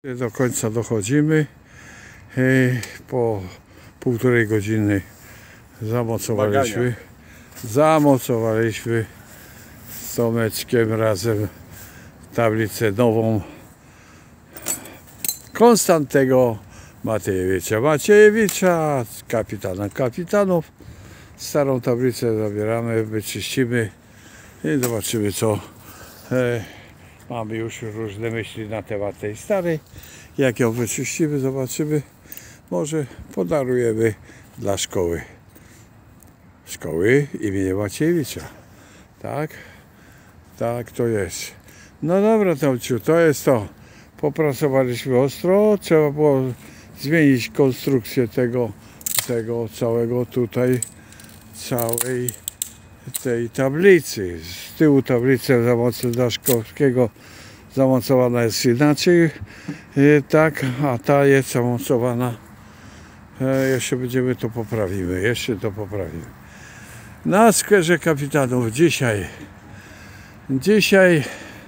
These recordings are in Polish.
Do końca dochodzimy. Po półtorej godziny zamocowaliśmy z Tomeczkiem razem tablicę nową Konstantego Maciejewicza, kapitana kapitanów. Starą tablicę zabieramy, wyczyścimy i zobaczymy, co mamy już różne myśli na temat tej starej. Jak ją wyczyścimy, zobaczymy. Może podarujemy dla szkoły imienia Maciejewicza. Tak to jest. No dobra, Tomciu, to jest to. Popracowaliśmy ostro. Trzeba było zmienić konstrukcję tego całego tutaj, całej tej tablicy. Z tyłu tablica Daszkowskiego zamocowana jest inaczej, tak, a ta jest zamocowana. Jeszcze będziemy to poprawimy, Na skwerze kapitanów dzisiaj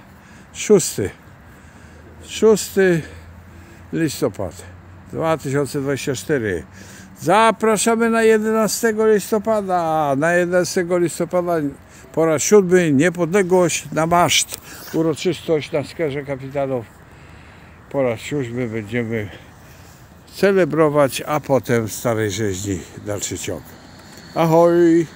6 listopad 2024. Zapraszamy na 11 listopada. Na 11 listopada po raz 7 niepodległość na maszt. Uroczystość na skwerze kapitanów. Po raz 7 będziemy celebrować, a potem w Starej Rzeźni dalszy ciąg. Ahoj!